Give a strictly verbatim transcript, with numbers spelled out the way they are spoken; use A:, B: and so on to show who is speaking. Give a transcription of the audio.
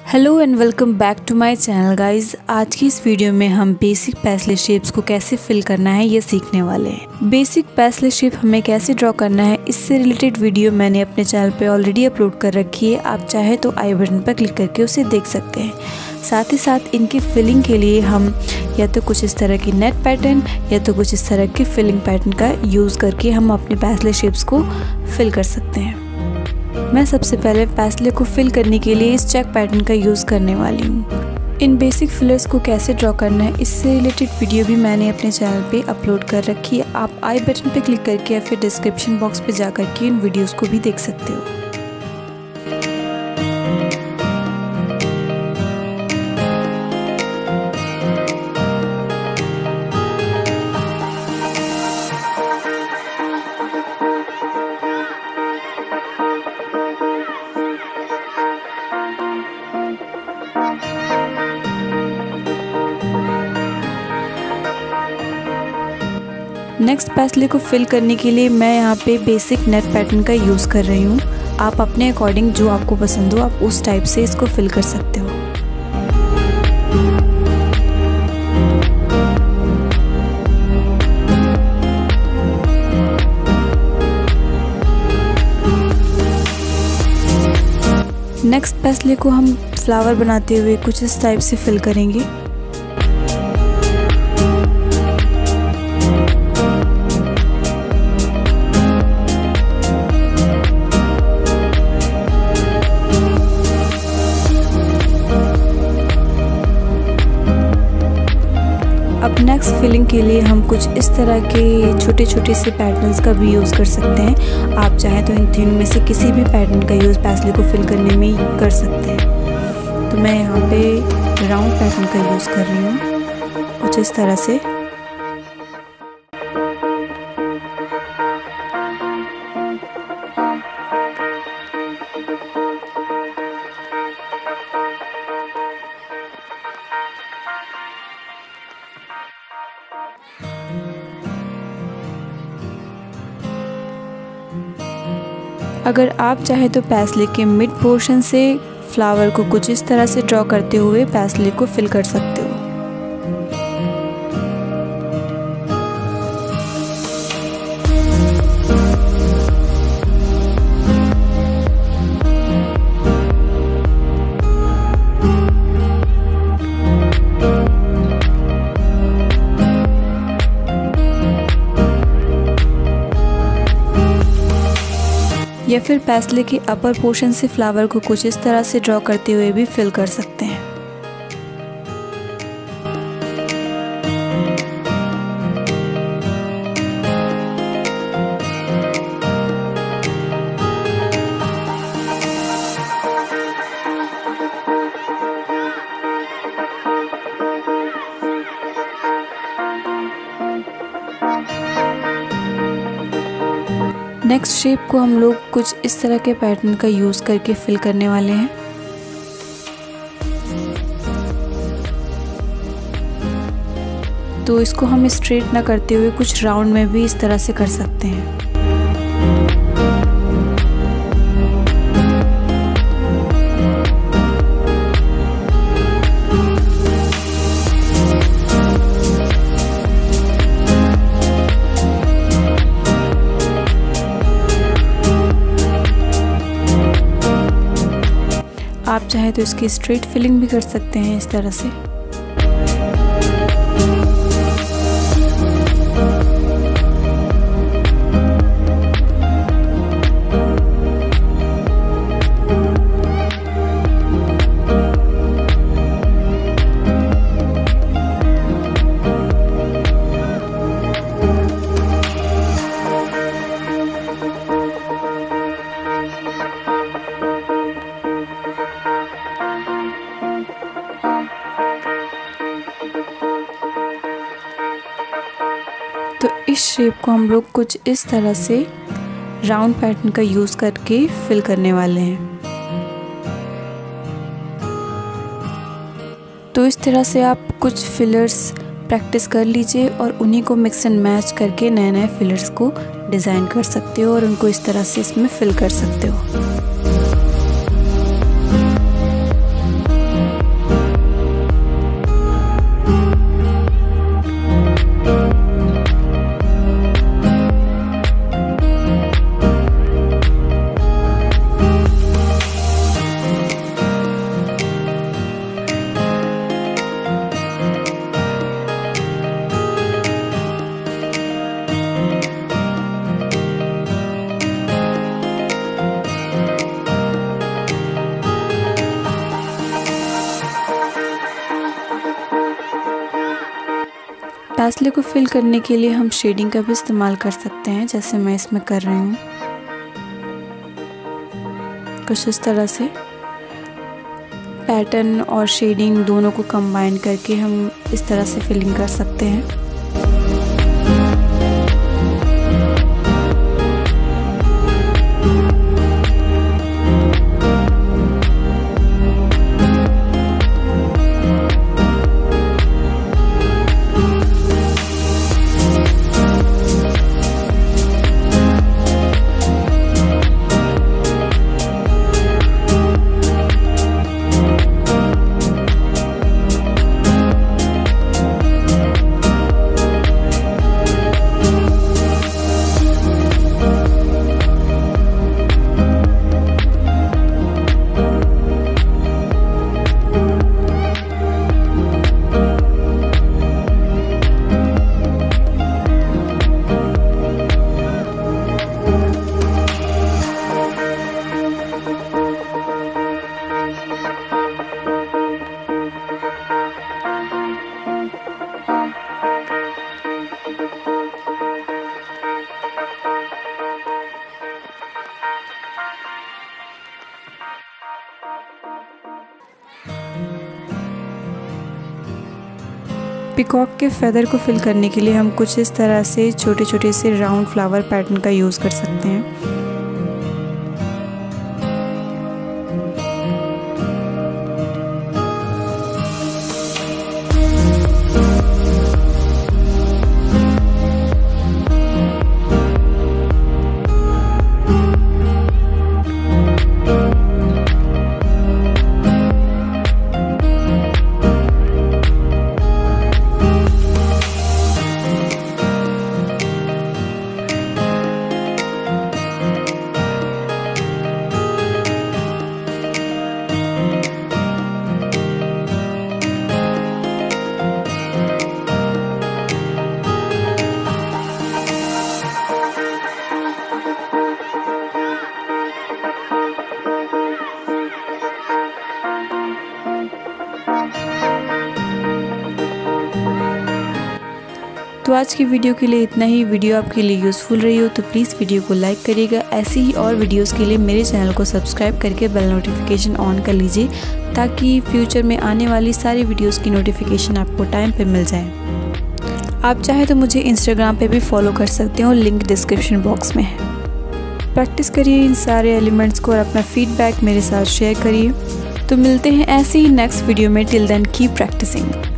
A: Hello and welcome back to my channel guys. आज की इस वीडियो में हम बेसिक पैसले शेप्स को कैसे फिल करना है ये सीखने वाले हैं। बेसिक पैसले शेप हमें कैसे ड्रॉ करना है इससे रिलेटेड वीडियो मैंने अपने चैनल पे ऑलरेडी अपलोड कर रखी है। आप चाहे तो आई बटन पर क्लिक करके उसे देख सकते हैं। साथ ही साथ इनकी फिलिंग के लिए हम या तो कुछ इस तरह की नेट पैटर्न या तो कुछ इस तरह की फिलिंग पैटर्न का यूज़ करके हम अपने पैसले शेप्स को फिल कर सकते हैं। मैं सबसे पहले पैसले को फिल करने के लिए इस चेक पैटर्न का यूज़ करने वाली हूँ। इन बेसिक फिलर्स को कैसे ड्रॉ करना है इससे रिलेटेड वीडियो भी मैंने अपने चैनल पे अपलोड कर रखी है। आप आई बटन पे क्लिक करके या फिर डिस्क्रिप्शन बॉक्स पे जा करके इन वीडियोस को भी देख सकते हो। नेक्स्ट पैसले को फिल करने के लिए मैं यहाँ पे बेसिक नेट पैटर्न का यूज़ कर रही हूँ। आप अपने अकॉर्डिंग जो आपको पसंद हो आप उस टाइप से इसको फिल कर सकते हो। नेक्स्ट पैसले को हम फ्लावर बनाते हुए कुछ इस टाइप से फिल करेंगे। अब नेक्स्ट फिलिंग के लिए हम कुछ इस तरह के छोटे छोटे से पैटर्न्स का भी यूज़ कर सकते हैं। आप चाहें तो इन तीनों में से किसी भी पैटर्न का यूज़ पैसले को फिल करने में कर सकते हैं। तो मैं यहाँ पे राउंड पैटर्न का यूज़ कर रही हूँ कुछ इस तरह से। अगर आप चाहे तो पैसले के मिड पोर्शन से फ्लावर को कुछ इस तरह से ड्रॉ करते हुए पैसले को फिल कर सकते हो। या फिर पैसले के अपर पोर्शन से फ्लावर को कुछ इस तरह से ड्रॉ करते हुए भी फिल कर सकते हैं। नेक्स्ट शेप को हम लोग कुछ इस तरह के पैटर्न का यूज़ करके फिल करने वाले हैं। तो इसको हम स्ट्रेट ना करते हुए कुछ राउंड में भी इस तरह से कर सकते हैं। आप चाहे तो इसकी स्ट्रेट फिलिंग भी कर सकते हैं इस तरह से। तो इस शेप को हम लोग कुछ इस तरह से राउंड पैटर्न का यूज़ करके फिल करने वाले हैं। तो इस तरह से आप कुछ फिलर्स प्रैक्टिस कर लीजिए और उन्हीं को मिक्स एंड मैच करके नए नए फिलर्स को डिज़ाइन कर सकते हो और उनको इस तरह से इसमें फिल कर सकते हो। पैसले को फिल करने के लिए हम शेडिंग का भी इस्तेमाल कर सकते हैं, जैसे मैं इसमें कर रही हूँ। कुछ इस तरह से पैटर्न और शेडिंग दोनों को कंबाइन करके हम इस तरह से फिलिंग कर सकते हैं। पिकॉक के फेदर को फिल करने के लिए हम कुछ इस तरह से छोटे छोटे से राउंड फ्लावर पैटर्न का यूज़ कर सकते हैं। तो आज की वीडियो के लिए इतना ही। वीडियो आपके लिए यूज़फुल रही हो तो प्लीज़ वीडियो को लाइक करिएगा। ऐसे ही और वीडियोस के लिए मेरे चैनल को सब्सक्राइब करके बेल नोटिफिकेशन ऑन कर लीजिए, ताकि फ्यूचर में आने वाली सारी वीडियोस की नोटिफिकेशन आपको टाइम पे मिल जाए। आप चाहे तो मुझे इंस्टाग्राम पे भी फॉलो कर सकते हो, लिंक डिस्क्रिप्शन बॉक्स में है। प्रैक्टिस करिए इन सारे एलिमेंट्स को और अपना फीडबैक मेरे साथ शेयर करिए। तो मिलते हैं ऐसे ही नेक्स्ट वीडियो में। Till then keep practising.